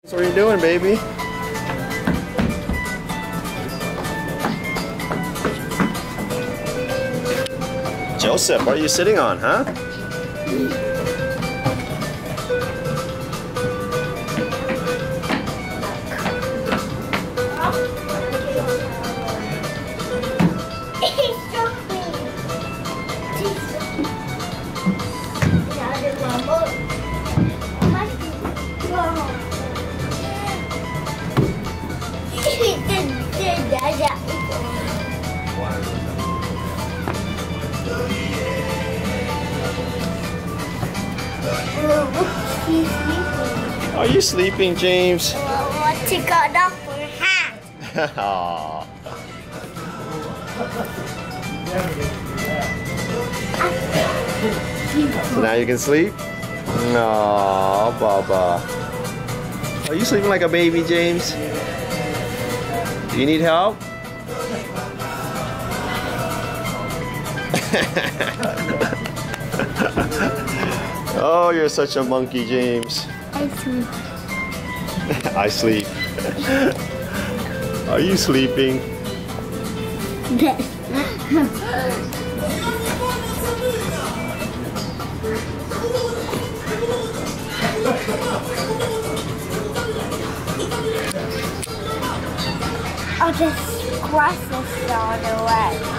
What are you doing, baby? Joseph, what are you sitting on, huh? Are you sleeping, James? Want to go down for a hat? Aww. So now you can sleep? Aww, Baba. Are you sleeping like a baby, James? Do you need help? Oh, you're such a monkey, James. I sleep. I sleep. Are you sleeping? Oh, the grass is on the way.